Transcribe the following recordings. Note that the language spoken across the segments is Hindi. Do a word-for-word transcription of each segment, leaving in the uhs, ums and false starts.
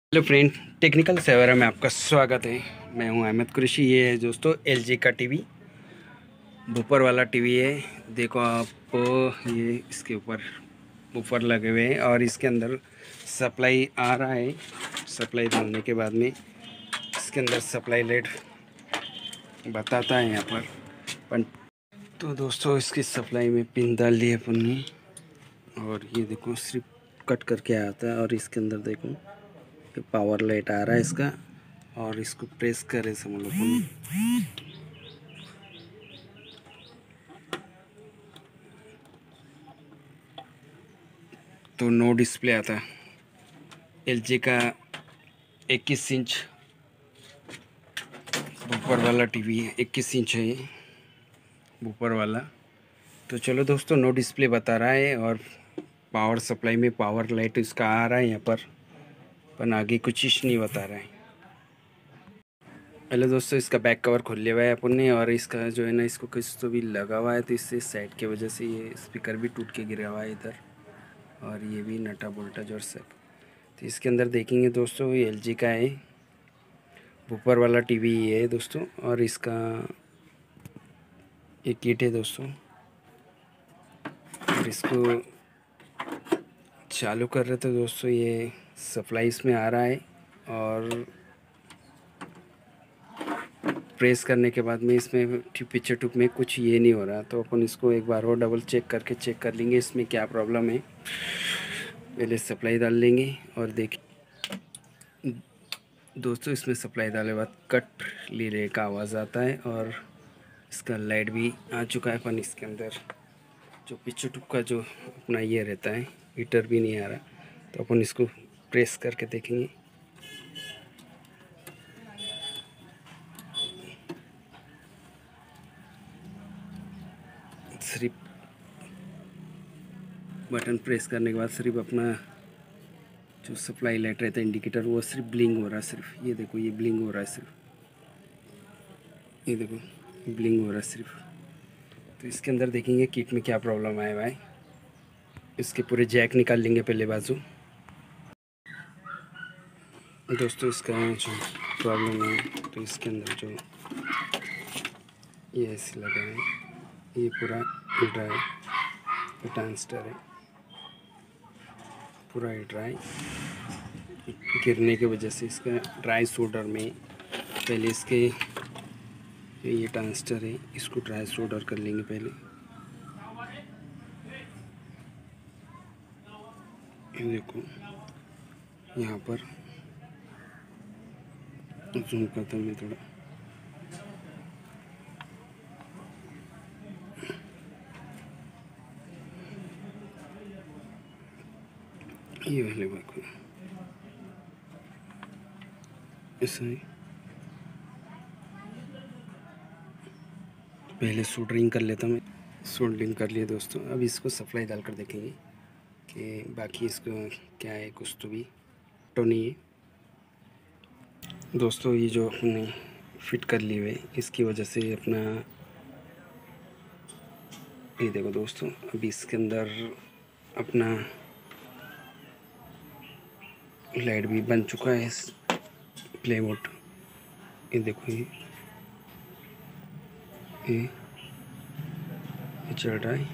हेलो फ्रेंड, टेक्निकल सेवरा में आपका स्वागत है। मैं हूं अहमद कुरैशी। ये है दोस्तों एलजी का टीवी, बूफर वाला टीवी है। देखो आप, ये इसके ऊपर बूफर लगे हुए हैं और इसके अंदर सप्लाई आ रहा है। सप्लाई डालने के बाद में इसके अंदर सप्लाई लेट बताता है यहाँ पर पन। तो दोस्तों इसकी सप्लाई में पिन डाल ली अपन ने और ये देखो सिर्फ कट करके आता है। और इसके अंदर देखो पावर लाइट आ रहा है इसका, और इसको प्रेस करें समझ लो तो नो डिस्प्ले आता है। एलजी का इक्कीस इंच बूफर वाला टीवी है, इक्कीस इंच है ये बूफर वाला। तो चलो दोस्तों, नो डिस्प्ले बता रहा है और पावर सप्लाई में पावर लाइट इसका आ रहा है यहाँ पर, पर आगे कुछ चीज़ नहीं बता रहा है। हेलो दोस्तों, इसका बैक कवर खोल लिया हुआ है अपन ने और इसका जो है ना, इसको कुछ तो भी लगा हुआ है, तो इससे साइड की वजह से ये स्पीकर भी टूट के गिरा हुआ है इधर, और ये भी नटा बोल्टा जोर से। तो इसके अंदर देखेंगे दोस्तों, ये एलजी का है, ऊपर वाला टीवी है दोस्तों। और इसका एक किट है दोस्तों, और इसको चालू कर रहे थे दोस्तों, ये सप्लाई इसमें आ रहा है और प्रेस करने के बाद में इसमें पीछे टुप में कुछ ये नहीं हो रहा। तो अपन इसको एक बार और डबल चेक करके चेक कर लेंगे इसमें क्या प्रॉब्लम है। पहले सप्लाई डाल लेंगे और देखिए दोस्तों, इसमें सप्लाई डालने के बाद कट लीरे का आवाज़ आता है और इसका लाइट भी आ चुका है। अपन इसके अंदर जो पीछे टुप का जो अपना ये रहता है, हीटर भी नहीं आ रहा। तो अपन इसको प्रेस करके देखेंगे। सिर्फ बटन प्रेस करने के बाद सिर्फ अपना जो सप्लाई लाइट रहता है इंडिकेटर, वो सिर्फ ब्लिंग हो रहा है। सिर्फ ये देखो, ये ब्लिंग हो रहा है सिर्फ, ये देखो ब्लिंग हो रहा है सिर्फ। तो इसके अंदर देखेंगे किट में क्या प्रॉब्लम आया हुआ है। इसके पूरे जैक निकाल लेंगे पहले बाजू। दोस्तों इसका जो प्रॉब्लम है, तो इसके अंदर जो ये ऐसे लगा है, ये पूरा हिट रहा है, ये ट्रांजिस्टर है पूरा हिट रहा है। गिरने की वजह से इसका ड्राई सोल्डर में पहले इसके ये ट्रांजिस्टर है, इसको ड्राई सोल्डर कर लेंगे पहले। ये देखो यहाँ पर जूम करता हूँ मैं थोड़ा, ये वाले बात ऐसा है। पहले सोल्डरिंग कर लेता मैं। सोल्डरिंग कर लिए दोस्तों। अब इसको सप्लाई डालकर देखेंगे कि बाकी इसको क्या है, कुछ तो भी तो नहीं है दोस्तों। ये जो अपने फिट कर लिए हुए, इसकी वजह से अपना ये देखो दोस्तों, अभी इसके अंदर अपना लाइट भी बन चुका है, प्ले मोड। ये देखो, ये ये, ये चल रहा है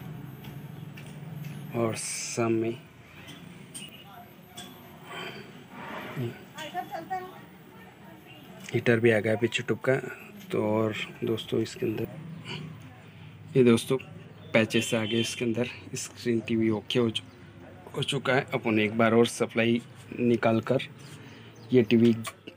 और सामने हीटर भी आ गया पीछे टुप का। तो और दोस्तों इसके अंदर ये दोस्तों पैचेस आ गए इसके अंदर। स्क्रीन टीवी ओके हो, हो चुका है। अपन एक बार और सप्लाई निकाल कर, ये टीवी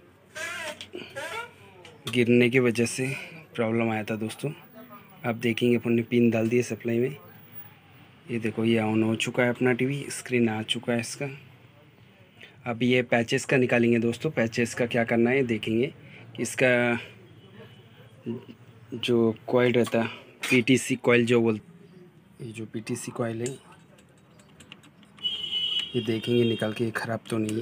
गिरने की वजह से प्रॉब्लम आया था दोस्तों। आप देखेंगे अपन ने पिन डाल दिए सप्लाई में। ये देखो, ये ऑन हो चुका है अपना टीवी, स्क्रीन आ चुका है इसका। अब ये पैचेस का निकालेंगे दोस्तों। पैचेस का क्या करना है देखेंगे कि इसका जो कॉइल रहता है, पीटीसी कॉइल जो बोल, ये जो पीटीसी कॉइल है, ये देखेंगे निकाल के ख़राब तो नहीं है।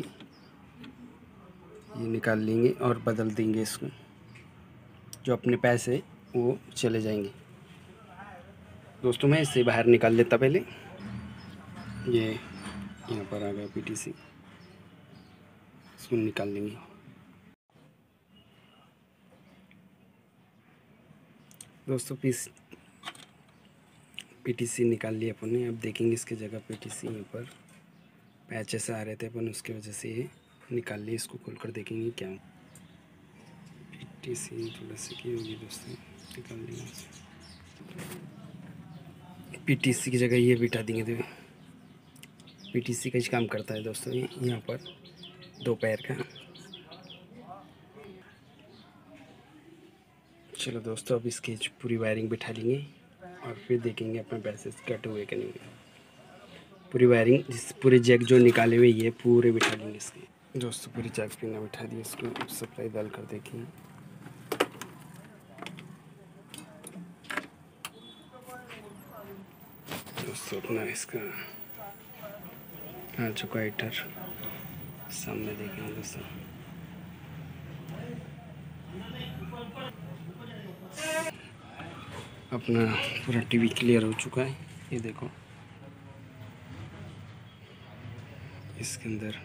ये निकाल लेंगे और बदल देंगे इसको, जो अपने पैसे वो चले जाएंगे दोस्तों। मैं इसे बाहर निकाल लेता पहले। ये यहाँ पर आ गया पीटीसी, इसको निकाल लेंगे। दोस्तों पीस पीटीसी निकाल लिया अपन ने। अब देखेंगे इसके जगह पीटीसी यहाँ पर पैचेस आ रहे थे अपन, उसके वजह से ये निकाल लिए। इसको खोल कर देखेंगे क्या पीटीसी थोड़ा सी की होगी दोस्तों, निकाल लेंगे। पीटीसी की जगह ये बिठा देंगे। तो पीटीसी का ही काम करता है दोस्तों ये यहाँ पर दो पैर का। चलो दोस्तों अब इसकी पूरी वायरिंग बिठा लेंगे और फिर देखेंगे अपने पैसे कट हुए कि नहीं हुए। पूरी वायरिंग जिस पूरे जैक जो निकाले हुए ये पूरे बिठा लेंगे इसके। दोस्तों पूरी जैक पिन बिठा दी, इसको सप्लाई डाल कर देखेंगे। दोस्तों अपना इसका आ चुका है हीटर, सामने देखेंगे दोस्तों। अपना पूरा टीवी क्लियर हो चुका है, ये देखो इसके अंदर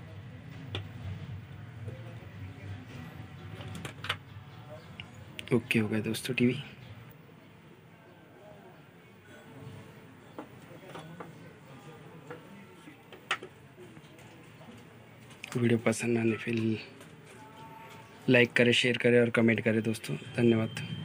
ओके हो गया दोस्तों टीवी। वीडियो पसंद आने फिर लाइक करें, शेयर करें और कमेंट करें दोस्तों। धन्यवाद।